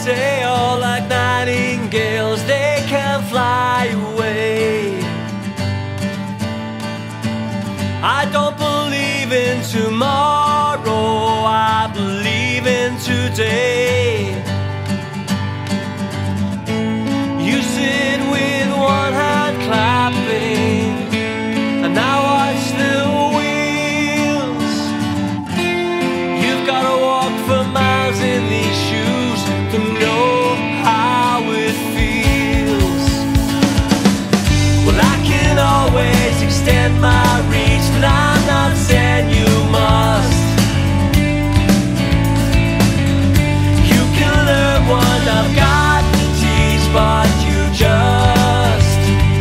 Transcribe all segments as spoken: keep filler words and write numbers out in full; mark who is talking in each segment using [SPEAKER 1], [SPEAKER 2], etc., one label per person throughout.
[SPEAKER 1] sail like nightingales, they can fly away. I don't believe in tomorrow, I believe in today. You sit with one hand clapping, and I watch the wheels. You've gotta walk for miles in these shoes to know how it feels. Well, I can always extend my reach, but I'm not saying you must. You can learn what I've got to teach, but you just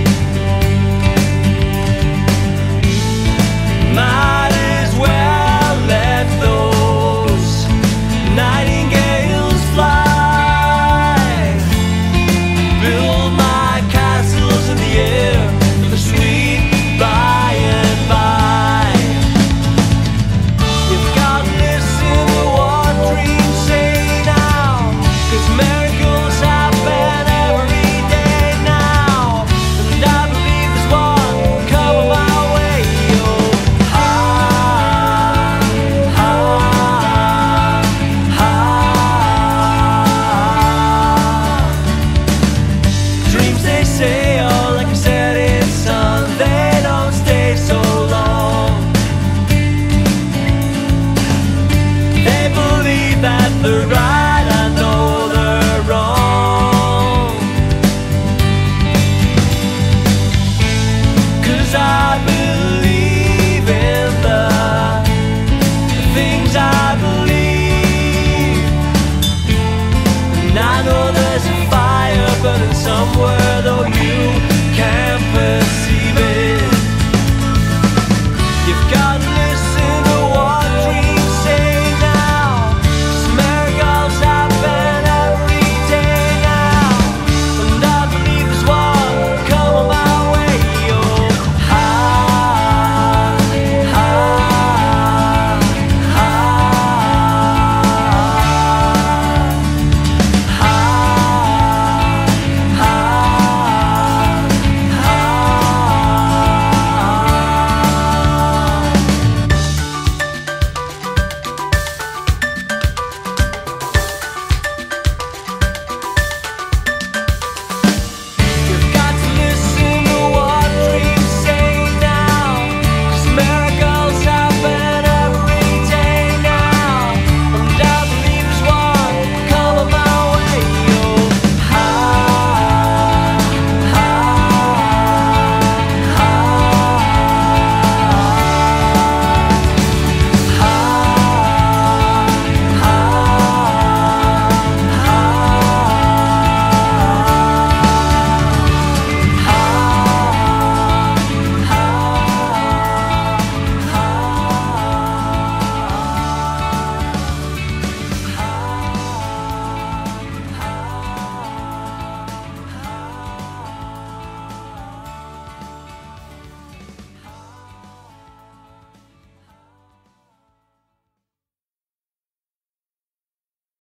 [SPEAKER 1] might as well let those nightingales fly. Build my castles in the air for the sweet by and by. You've got to listen to what dreams say now, 'cause miracles happen every day now. And I believe there's one coming my way. Oh, ha, ha, ha. Dreams, they say, are like a setting sun, they don't stay so long. They believe that the right